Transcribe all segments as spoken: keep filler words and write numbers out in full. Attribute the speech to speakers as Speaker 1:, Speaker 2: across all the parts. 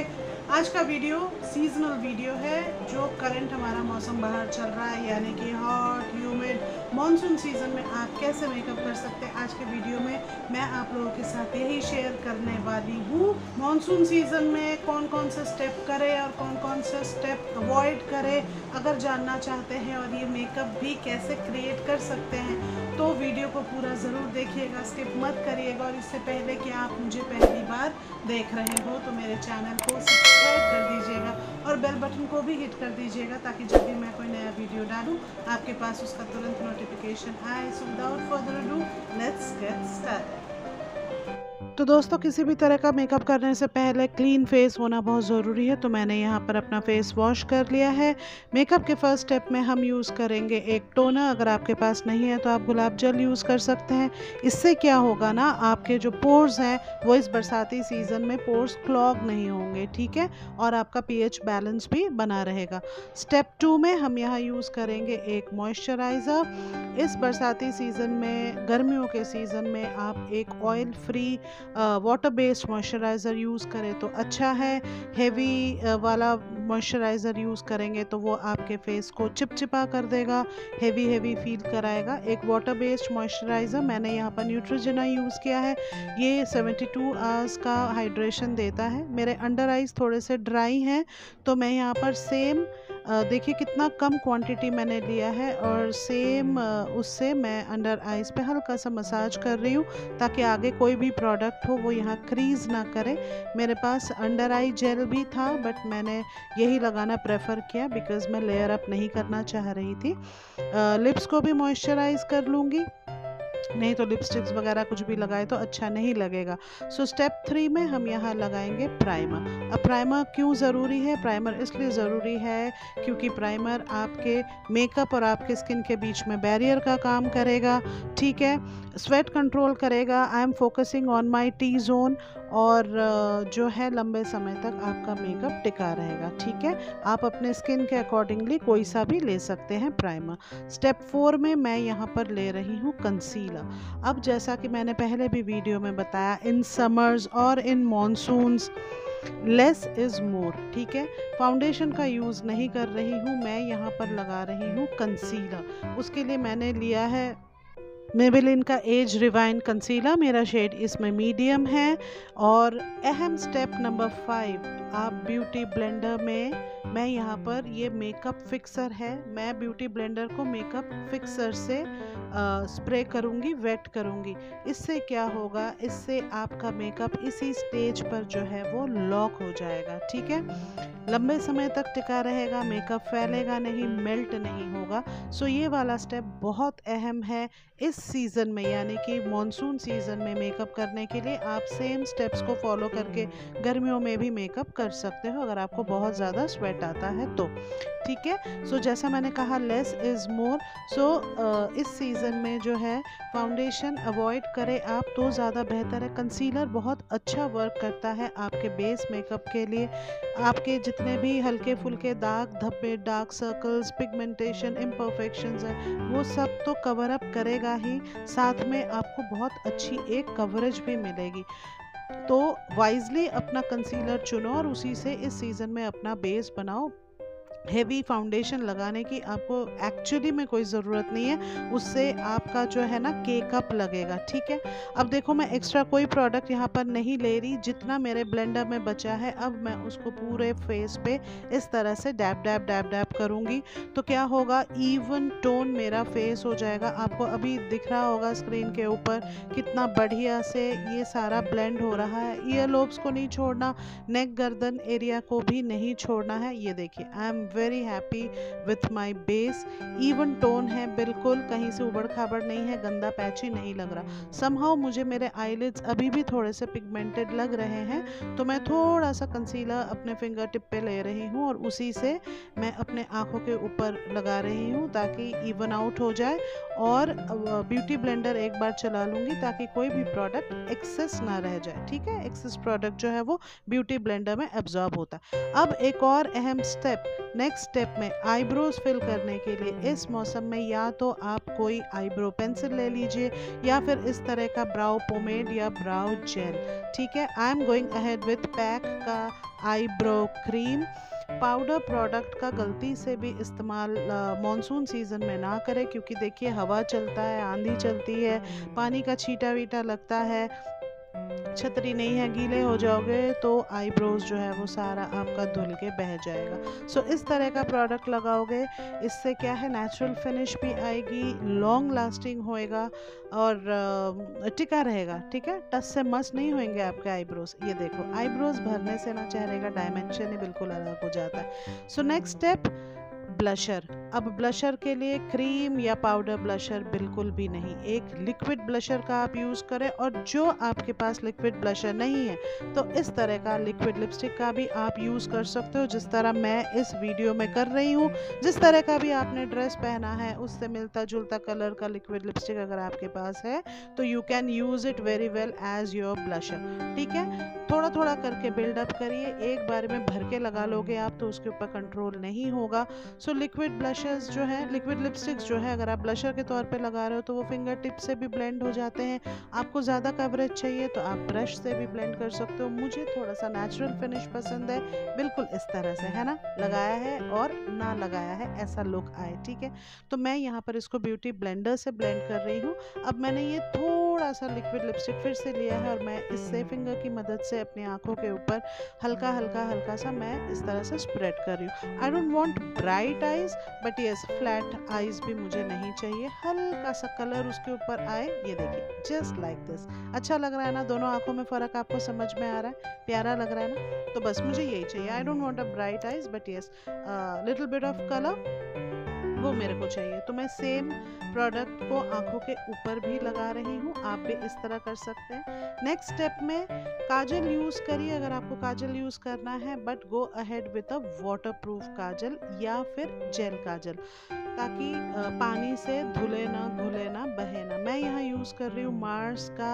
Speaker 1: आज का video seasonal video है। जो करंट हमारा मौसम बाहर चल रहा है यानी कि हॉट ह्यूमिड मॉनसून सीज़न में आप कैसे मेकअप कर सकते हैं, आज के वीडियो में मैं आप लोगों के साथ यही शेयर करने वाली हूँ। मॉनसून सीज़न में कौन कौन सा स्टेप करें और कौन कौन सा स्टेप अवॉइड करें, अगर जानना चाहते हैं और ये मेकअप भी कैसे क्रिएट कर सकते हैं तो वीडियो को पूरा ज़रूर देखिएगा, स्किप मत करिएगा। और इससे पहले कि आप मुझे पहली बार देख रहे हो तो मेरे चैनल को सब्सक्राइब कर दीजिएगा और बेल बटन को भी हिट कर दीजिएगा ताकि जब भी मैं कोई नया वीडियो डालूं आपके पास उसका तुरंत नोटिफिकेशन आए। So without further ado let's get started. तो दोस्तों, किसी भी तरह का मेकअप करने से पहले क्लीन फेस होना बहुत ज़रूरी है। तो मैंने यहाँ पर अपना फेस वॉश कर लिया है। मेकअप के फर्स्ट स्टेप में हम यूज़ करेंगे एक टोनर। अगर आपके पास नहीं है तो आप गुलाब जल यूज़ कर सकते हैं। इससे क्या होगा ना, आपके जो पोर्स हैं वो इस बरसाती सीज़न में पोर्स क्लॉग नहीं होंगे, ठीक है, और आपका पीएच बैलेंस भी बना रहेगा। स्टेप टू में हम यहाँ यूज़ करेंगे एक मॉइस्चराइज़र। इस बरसाती सीज़न में, गर्मियों के सीज़न में आप एक oil free water based moisturiser use करें तो अच्छा है। हेवी वाला मॉइस्चराइज़र यूज़ करेंगे तो वो आपके फेस को चिपचिपा कर देगा, हेवी हेवी फील कराएगा। एक वाटर बेस्ड मॉइस्चराइज़र मैंने यहाँ पर न्यूट्रोजेना यूज़ किया है। ये बहत्तर आवर्स का हाइड्रेशन देता है। मेरे अंडर आइज़ थोड़े से ड्राई हैं तो मैं यहाँ पर सेम देखिए कितना कम क्वांटिटी मैंने लिया है और सेम उससे मैं अंडर आइज़ पे हल्का सा मसाज कर रही हूँ ताकि आगे कोई भी प्रोडक्ट हो वो यहाँ क्रीज ना करे। मेरे पास अंडर आई जेल भी था बट मैंने यही लगाना प्रेफर किया बिकॉज़ मैं लेयर अप नहीं करना चाह रही थी। लिप्स को भी मॉइस्चराइज कर लूँगी, नहीं तो लिपस्टिक्स वगैरह कुछ भी लगाए तो अच्छा नहीं लगेगा। सो स्टेप थ्री में हम यहाँ लगाएंगे प्राइमर। अब प्राइमर क्यों ज़रूरी है? प्राइमर इसलिए ज़रूरी है क्योंकि प्राइमर आपके मेकअप और आपके स्किन के बीच में बैरियर का काम करेगा, ठीक है, स्वेट कंट्रोल करेगा। I am focusing on my T zone और जो है लंबे समय तक आपका मेकअप टिका रहेगा, ठीक है। आप अपने स्किन के अकॉर्डिंगली कोई सा भी ले सकते हैं प्राइमर। स्टेप फोर में मैं यहाँ पर ले रही हूँ कंसीलर। अब जैसा कि मैंने पहले भी वीडियो में बताया, इन समर्स और in monsoons less is more, ठीक है। फाउंडेशन का यूज़ नहीं कर रही हूँ मैं, यहाँ पर लगा रही हूँ कंसीलर। उसके लिए मैंने लिया है मेबेलिन का एज रिवाइन कंसीलर। मेरा शेड इसमें मीडियम है। और अहम स्टेप नंबर फाइव, आप ब्यूटी ब्लेंडर में, मैं यहाँ पर ये मेकअप फिक्सर है, मैं ब्यूटी ब्लेंडर को मेकअप फिक्सर से आ, स्प्रे करूँगी, वेट करूँगी। इससे क्या होगा, इससे आपका मेकअप इसी स्टेज पर जो है वो लॉक हो जाएगा, ठीक है, लंबे समय तक टिका रहेगा, मेकअप फैलेगा नहीं, मेल्ट नहीं होगा। सो ये वाला स्टेप बहुत अहम है इस सीज़न में, यानी कि मॉनसून सीज़न में मेकअप करने के लिए। आप सेम स्टेप्स को फॉलो करके गर्मियों में भी मेकअप कर सकते हो अगर आपको बहुत ज़्यादा स्वेट आता है तो, ठीक है। सो जैसा मैंने कहा, लेस इज़ मोर। सो इस सीज़न में जो है फाउंडेशन अवॉइड करें आप तो ज़्यादा बेहतर है। कंसीलर बहुत अच्छा वर्क करता है आपके बेस मेकअप के लिए। आपके जितने भी हल्के फुल्के दाग धब्बे, डार्क सर्कल्स, पिगमेंटेशन, इम्परफेक्शंस हैं वो सब तो कवर अप करेगा ही, साथ में आपको बहुत अच्छी एक कवरेज भी मिलेगी। तो वाइजली अपना कंसीलर चुनो और उसी से इस सीज़न में अपना बेस बनाओ। हेवी फाउंडेशन लगाने की आपको एक्चुअली में कोई ज़रूरत नहीं है, उससे आपका जो है ना केकअप लगेगा, ठीक है। अब देखो, मैं एक्स्ट्रा कोई प्रोडक्ट यहाँ पर नहीं ले रही, जितना मेरे ब्लेंडर में बचा है अब मैं उसको पूरे फेस पे इस तरह से डैब डैब डैब डैब करूँगी तो क्या होगा, इवन टोन मेरा फेस हो जाएगा। आपको अभी दिख रहा होगा स्क्रीन के ऊपर कितना बढ़िया से ये सारा ब्लेंड हो रहा है। ईयर लोब्स को नहीं छोड़ना, नेक गर्दन एरिया को भी नहीं छोड़ना है। ये देखिए, I am very happy with my base. Even tone है बिल्कुल, कहीं से उबड़ खाबड़ नहीं है, गंदा पैची नहीं लग रहा। समहाउ मुझे मेरे आईलिड्स अभी भी थोड़े से पिगमेंटेड लग रहे हैं तो मैं थोड़ा सा कंसीलर अपने फिंगर टिप पे ले रही हूँ और उसी से मैं अपने आँखों के ऊपर लगा रही हूँ ताकि इवन आउट हो जाए। और ब्यूटी ब्लेंडर एक बार चला लूँगी ताकि कोई भी प्रोडक्ट एक्सेस ना रह जाए, ठीक है। एक्सेस प्रोडक्ट जो है वो ब्यूटी ब्लेंडर में एब्जॉर्ब होता है। अब एक और अहम स्टेप, नेक्स्ट स्टेप में आईब्रोज फिल करने के लिए इस मौसम में या तो आप कोई आईब्रो पेंसिल ले लीजिए या फिर इस तरह का ब्राउ पोमेड या ब्राउ जेल। ठीक है, I am going ahead with pack का आईब्रो क्रीम। पाउडर प्रोडक्ट का गलती से भी इस्तेमाल मॉनसून सीज़न में ना करें, क्योंकि देखिए हवा चलता है, आंधी चलती है, पानी का छींटा वीटा लगता है, छतरी नहीं है, गीले हो जाओगे तो आईब्रोज जो है वो सारा आपका धुल के बह जाएगा। सो so, इस तरह का प्रोडक्ट लगाओगे, इससे क्या है नेचुरल फिनिश भी आएगी, लॉन्ग लास्टिंग होएगा और टिका रहेगा। ठीक है, टच से मस नहीं होंगे आपके आईब्रोज। ये देखो आईब्रोज भरने से ना चेहरे का डायमेंशन ही बिल्कुल अलग हो जाता है। So next step blusher. अब ब्लशर के लिए क्रीम या पाउडर ब्लशर बिल्कुल भी नहीं, एक लिक्विड ब्लशर का आप यूज़ करें, और जो आपके पास लिक्विड ब्लशर नहीं है तो इस तरह का लिक्विड लिपस्टिक का भी आप यूज़ कर सकते हो, जिस तरह मैं इस वीडियो में कर रही हूँ। जिस तरह का भी आपने ड्रेस पहना है उससे मिलता जुलता कलर का लिक्विड लिपस्टिक अगर आपके पास है तो you can use it very well as your blusher. ठीक है, थोड़ा थोड़ा करके बिल्डअप करिए, एक बार में भर के लगा लोगे आप तो उसके ऊपर कंट्रोल नहीं होगा। सो लिक्विड ब्लशर्स जो है, लिक्विड लिपस्टिक्स जो है, अगर आप ब्लशर के तौर पे लगा रहे हो तो वो फिंगर टिप से भी ब्लेंड हो जाते हैं। आपको ज़्यादा कवरेज चाहिए तो आप ब्रश से भी ब्लेंड कर सकते हो। मुझे थोड़ा सा नेचुरल फिनिश पसंद है, बिल्कुल इस तरह से, है ना, लगाया है और ना लगाया है ऐसा लुक आए। ठीक है, तो मैं यहाँ पर इसको ब्यूटी ब्लेंडर से ब्लेंड कर रही हूँ। अब मैंने ये थोड़ा सा लिक्विड लिपस्टिक फिर से लिया है और मैं इससे फिंगर की मदद से अपनी आँखों के ऊपर हल्का हल्का हल्का सा मैं इस तरह से स्प्रेड कर रही हूँ। I don't want bright eyes but yes flat eyes भी मुझे नहीं चाहिए, हल्का सा कलर उसके ऊपर आए। ये देखिए जस्ट लाइक दिस। अच्छा लग रहा है ना, दोनों आंखों में फ़र्क आपको समझ में आ रहा है, प्यारा लग रहा है ना, तो बस मुझे यही चाहिए। I don't want a bright eyes but yes little bit of colour वो मेरे को चाहिए। तो मैं सेम प्रोडक्ट को आंखों के ऊपर भी लगा रही हूँ, आप भी इस तरह कर सकते हैं। नेक्स्ट स्टेप में काजल यूज़ करिए अगर आपको काजल यूज़ करना है, but go ahead with a water proof kajal या फिर जेल काजल, ताकि पानी से धुले ना, घुले ना, बहे ना। मैं यहाँ यूज़ कर रही हूँ मार्स का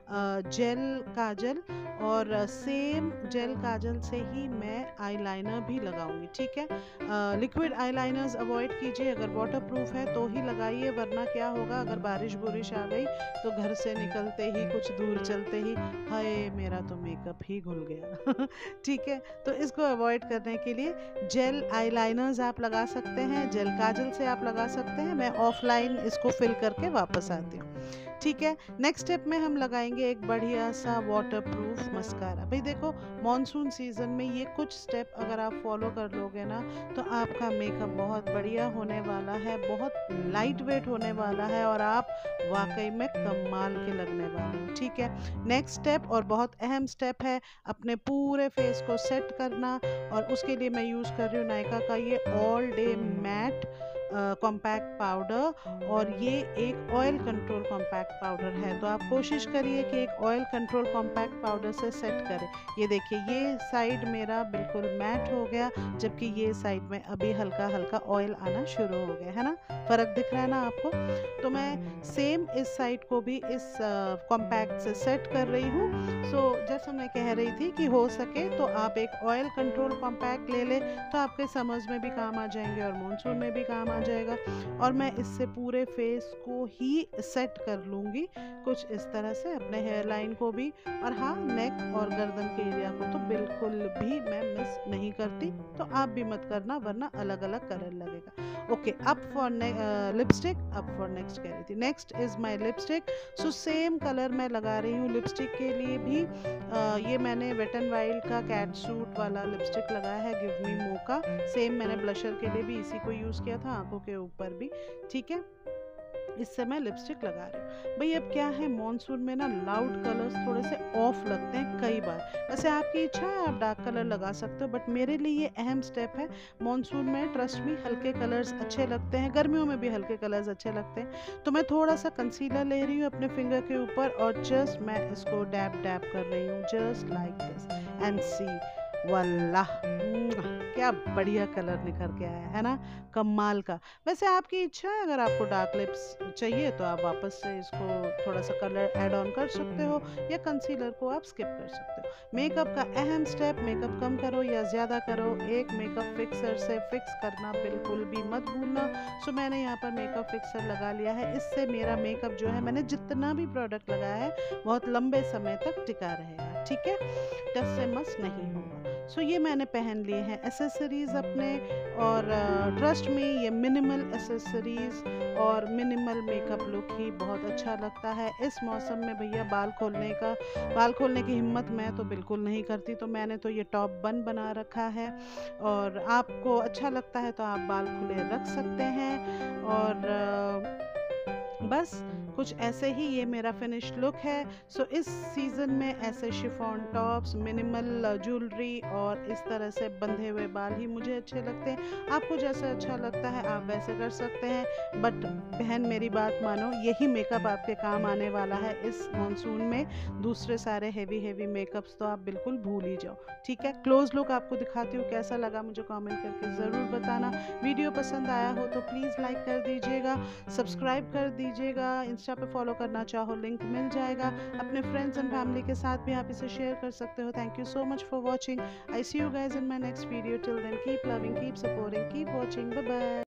Speaker 1: जेल काजल, और सेम जेल काजल से ही मैं आईलाइनर भी लगाऊंगी। ठीक है, लिक्विड आईलाइनर्स अवॉइड कीजिए, अगर वाटर प्रूफ है तो ही लगाइए, वरना क्या होगा अगर बारिश बुरिश आ गई तो घर से निकलते ही कुछ दूर चलते ही हाय मेरा तो मेकअप ही घुल गया। ठीक है, तो इसको अवॉइड करने के लिए जेल आईलाइनर्स आप लगा सकते हैं, जेल काजल से आप लगा सकते हैं। मैं ऑफलाइन इसको फिल करके वापस आती हूँ। ठीक है, नेक्स्ट स्टेप में हम लगाएंगे एक बढ़िया सा वाटर प्रूफ मस्कारा। भाई देखो मॉनसून सीजन में ये कुछ स्टेप अगर आप फॉलो कर लोगे ना तो आपका मेकअप बहुत बढ़िया होने वाला है, बहुत लाइट वेट होने वाला है और आप वाकई में कमाल के लगने वाले हो। ठीक है, नेक्स्ट स्टेप और बहुत अहम स्टेप है अपने पूरे फेस को सेट करना, और उसके लिए मैं यूज़ कर रही हूँ नायका का ये all day matte compact powder, और ये एक ऑयल कंट्रोल कॉम्पैक्ट पाउडर है। तो आप कोशिश करिए कि एक ऑयल कंट्रोल कॉम्पैक्ट पाउडर से सेट करें। ये देखिए ये साइड मेरा बिल्कुल मैट हो गया, जबकि ये साइड में अभी हल्का हल्का ऑयल आना शुरू हो गया है ना, फ़र्क दिख रहा है ना आपको। तो मैं सेम इस साइड को भी इस कॉम्पैक्ट से सेट कर रही हूँ। सो जैसा मैं कह रही थी कि हो सके तो आप एक ऑयल कंट्रोल कॉम्पैक्ट ले लें, तो आपके समर्स में भी काम आ जाएंगे और मानसून में भी काम आ जाएगा। और मैं इससे पूरे फेस को ही सेट कर लूँगी कुछ इस तरह से, अपने हेयर लाइन को भी, और हाँ नेक और गर्दन के एरिया को तो बिल्कुल भी मैं मिस नहीं करती। तो आप भी मत करना वरना अलग अलग कलर लगेगा। Okay, up for lipstick, up for next कह रही थी, next is my lipstick. So same colour मैं लगा रही हूँ लिपस्टिक के लिए भी। आ, ये मैंने वेट एंड वाइल्ड का कैट सूट वाला लिपस्टिक लगाया है, गिव मी मोका। सेम मैंने ब्लशर के लिए भी इसी को यूज़ किया था, आंखों के ऊपर भी। ठीक है, इससे मैं लिपस्टिक लगा रही हूँ। भाई अब क्या है मॉनसून में ना लाउड कलर्स थोड़े से ऑफ लगते हैं कई बार, वैसे आपकी इच्छा है आप डार्क कलर लगा सकते हो, बट मेरे लिए ये अहम स्टेप है। मॉनसून में ट्रस्ट मी हल्के कलर्स अच्छे लगते हैं, गर्मियों में भी हल्के कलर्स अच्छे लगते हैं। तो मैं थोड़ा सा कंसीलर ले रही हूँ अपने फिंगर के ऊपर और जस्ट मैं इसको डैप डैप कर रही हूँ, just like this and see, वल्लाह क्या बढ़िया कलर निखर के आया है ना, कमाल का। वैसे आपकी इच्छा है, अगर आपको डार्क लिप्स चाहिए तो आप वापस से इसको थोड़ा सा कलर ऐड ऑन कर सकते हो, या कंसीलर को आप स्किप कर सकते हो। मेकअप का अहम स्टेप, मेकअप कम करो या ज़्यादा करो, एक मेकअप फिक्सर से फिक्स करना बिल्कुल भी मत भूलना। सो मैंने यहाँ पर मेकअप फिक्सर लगा लिया है। इससे मेरा मेकअप जो है, मैंने जितना भी प्रोडक्ट लगाया है बहुत लंबे समय तक टिका रहेगा, ठीक है, टच से मस नहीं होगा। सो ये मैंने पहन लिए हैं एसेसरीज अपने, और ट्रस्ट में ये मिनिमल एसेसरीज और मिनिमल मेकअप लुक ही बहुत अच्छा लगता है इस मौसम में। भैया बाल खोलने का बाल खोलने की हिम्मत मैं तो बिल्कुल नहीं करती, तो मैंने तो ये टॉप बन बना रखा है, और आपको अच्छा लगता है तो आप बाल खुले रख सकते हैं। और बस कुछ ऐसे ही ये मेरा फिनिश लुक है। सो इस सीज़न में ऐसे शिफॉन टॉप्स, मिनिमल ज्वेलरी और इस तरह से बंधे हुए बाल ही मुझे अच्छे लगते हैं। आपको जैसा अच्छा लगता है आप वैसे कर सकते हैं, बट बहन मेरी बात मानो, यही मेकअप आपके काम आने वाला है इस मॉनसून में। दूसरे सारे हेवी हेवी मेकअप्स तो आप बिल्कुल भूल ही जाओ, ठीक है। क्लोज लुक आपको दिखाती हूँ, कैसा लगा मुझे कमेंट करके ज़रूर बताना। वीडियो पसंद आया हो तो प्लीज़ लाइक कर दीजिएगा, सब्सक्राइब कर दीजिएगा, इंस्टा पे फॉलो करना चाहो लिंक मिल जाएगा। अपने फ्रेंड्स एंड फैमिली के साथ भी आप इसे शेयर कर सकते हो। Thank you so much for watching. I see you guys in my next video. Till then keep loving, keep supporting, keep watching, bye bye.